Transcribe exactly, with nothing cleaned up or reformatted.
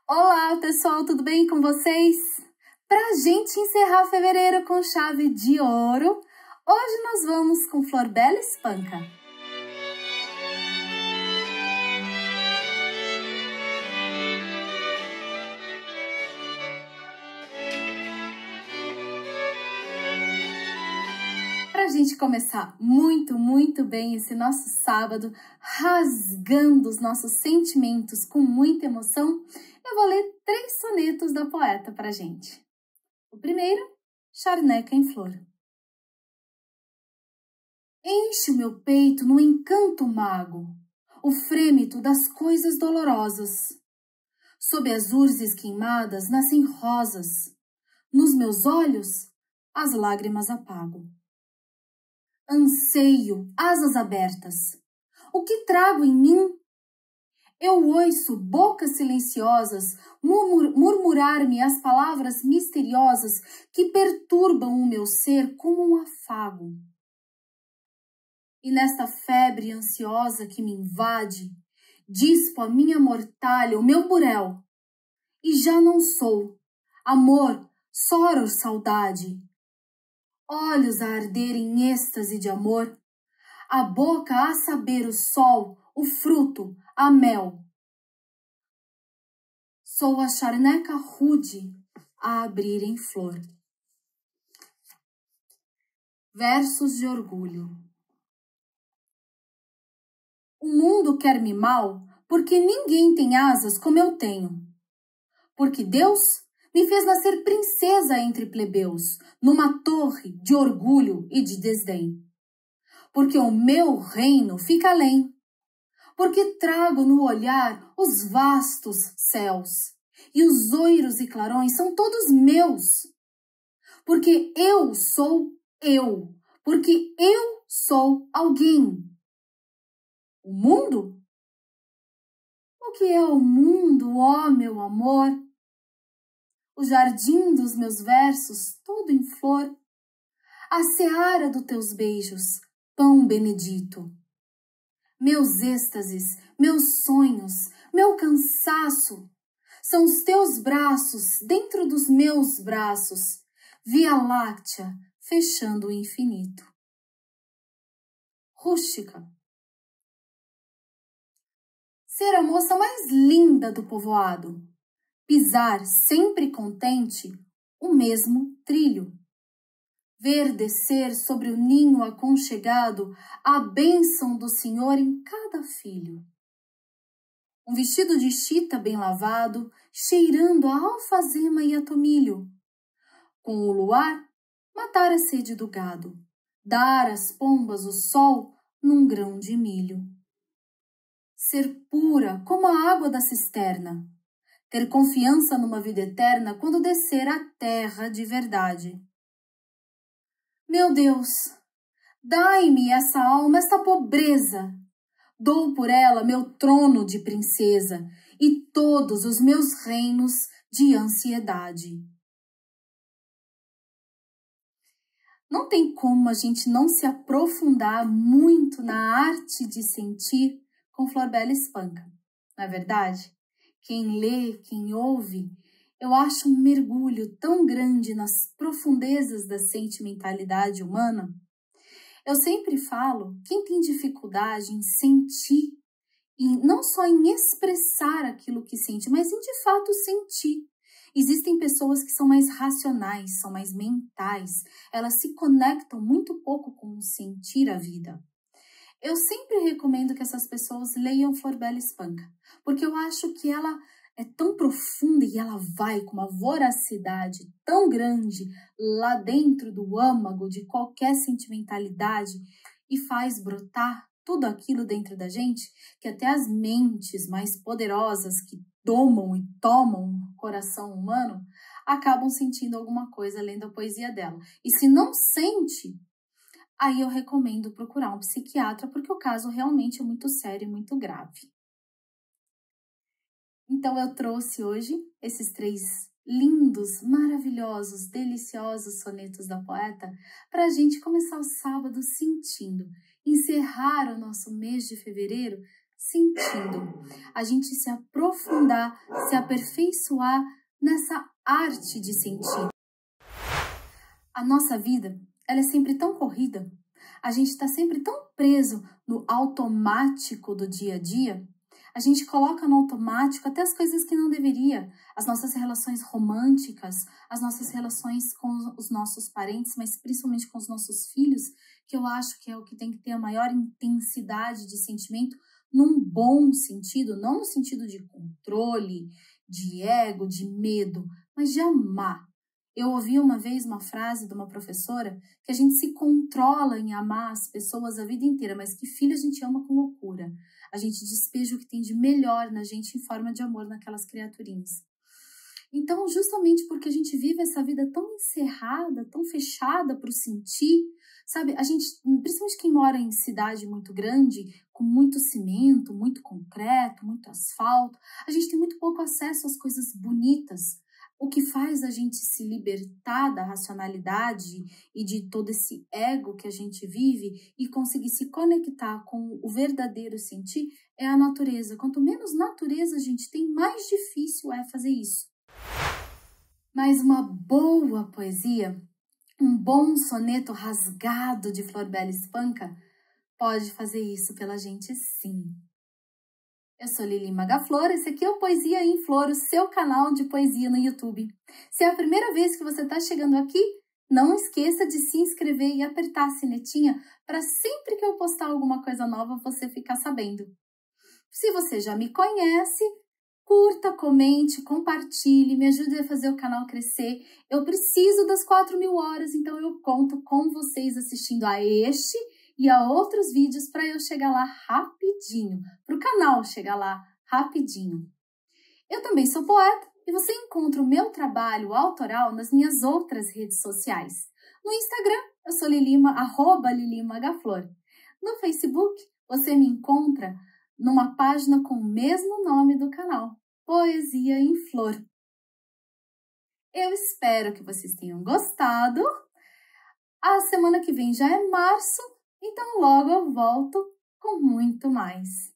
Olá, pessoal, tudo bem com vocês? Pra gente encerrar fevereiro com chave de ouro, hoje nós vamos com Flor Bela Espanca. Pra gente começar muito, muito bem esse nosso sábado, rasgando os nossos sentimentos com muita emoção, eu vou ler três sonetos da poeta pra gente. O primeiro, Charneca em Flor. Enche o meu peito no encanto mago, o frêmito das coisas dolorosas. Sob as urzes queimadas nascem rosas, nos meus olhos as lágrimas apago. Anseio, asas abertas. O que trago em mim? Eu ouço bocas silenciosas murmur, murmurar-me as palavras misteriosas que perturbam o meu ser como um afago. E nesta febre ansiosa que me invade, dispo a minha mortalha, o meu burel. E já não sou amor, soror, saudade. Olhos a arder em êxtase de amor, a boca a saber o sol, o fruto, a mel. Sou a charneca rude a abrir em flor. Versos de orgulho. O mundo quer-me mal porque ninguém tem asas como eu tenho. Porque Deus me fez nascer princesa entre plebeus, numa torre de orgulho e de desdém. Porque o meu reino fica além. Porque trago no olhar os vastos céus, e os oiros e clarões são todos meus. Porque eu sou eu, porque eu sou alguém. O mundo? O que é o mundo, ó meu amor? O jardim dos meus versos, todo em flor, a seara dos teus beijos, pão benedito. Meus êxtases, meus sonhos, meu cansaço, são os teus braços dentro dos meus braços, Via Láctea fechando o infinito. Rústica. Ser a moça mais linda do povoado, pisar sempre contente o mesmo trilho. Ver descer sobre o ninho aconchegado a bênção do Senhor em cada filho. Um vestido de chita bem lavado, cheirando a alfazema e a tomilho. Com o luar, matar a sede do gado, dar às pombas o sol num grão de milho. Ser pura como a água da cisterna, ter confiança numa vida eterna quando descer à terra de verdade. Meu Deus, dai-me essa alma, essa pobreza. Dou por ela meu trono de princesa e todos os meus reinos de ansiedade. Não tem como a gente não se aprofundar muito na arte de sentir com Flor Bela Espanca, não é verdade? Quem lê, quem ouve, eu acho um mergulho tão grande nas profundezas da sentimentalidade humana. Eu sempre falo, quem tem dificuldade em sentir, e não só em expressar aquilo que sente, mas em de fato sentir. Existem pessoas que são mais racionais, são mais mentais, elas se conectam muito pouco com o sentir a vida. Eu sempre recomendo que essas pessoas leiam Flor Bela Espanca, porque eu acho que ela é tão profunda e ela vai com uma voracidade tão grande lá dentro do âmago de qualquer sentimentalidade e faz brotar tudo aquilo dentro da gente, que até as mentes mais poderosas que domam e tomam o coração humano acabam sentindo alguma coisa lendo a poesia dela. E se não sente, aí eu recomendo procurar um psiquiatra, porque o caso realmente é muito sério e muito grave. Então eu trouxe hoje esses três lindos, maravilhosos, deliciosos sonetos da poeta para a gente começar o sábado sentindo, encerrar o nosso mês de fevereiro sentindo. A gente se aprofundar, se aperfeiçoar nessa arte de sentir. A nossa vida, ela é sempre tão corrida, a gente está sempre tão preso no automático do dia a dia, a gente coloca no automático até as coisas que não deveria, as nossas relações românticas, as nossas relações com os nossos parentes, mas principalmente com os nossos filhos, que eu acho que é o que tem que ter a maior intensidade de sentimento, num bom sentido, não no sentido de controle, de ego, de medo, mas de amar. Eu ouvi uma vez uma frase de uma professora que a gente se controla em amar as pessoas a vida inteira, mas que filho a gente ama com loucura. A gente despeja o que tem de melhor na gente em forma de amor naquelas criaturinhas. Então, justamente porque a gente vive essa vida tão encerrada, tão fechada para o sentir, sabe? A gente, principalmente quem mora em cidade muito grande, com muito cimento, muito concreto, muito asfalto, a gente tem muito pouco acesso às coisas bonitas. O que faz a gente se libertar da racionalidade e de todo esse ego que a gente vive e conseguir se conectar com o verdadeiro sentir é a natureza. Quanto menos natureza a gente tem, mais difícil é fazer isso. Mas uma boa poesia, um bom soneto rasgado de Florbela Espanca pode fazer isso pela gente sim. Eu sou Lili Magaflor, esse aqui é o Poesia em Flor, o seu canal de poesia no YouTube. Se é a primeira vez que você está chegando aqui, não esqueça de se inscrever e apertar a sinetinha para sempre que eu postar alguma coisa nova você ficar sabendo. Se você já me conhece, curta, comente, compartilhe, me ajude a fazer o canal crescer. Eu preciso das quatro mil horas, então eu conto com vocês assistindo a este e a outros vídeos para eu chegar lá rapidinho, para o canal chegar lá rapidinho. Eu também sou poeta e você encontra o meu trabalho autoral nas minhas outras redes sociais. No Instagram, eu sou Lilima, arroba Lili Magaflor. No Facebook, você me encontra numa página com o mesmo nome do canal, Poesia em Flor. Eu espero que vocês tenham gostado. A semana que vem já é março, então logo eu volto com muito mais.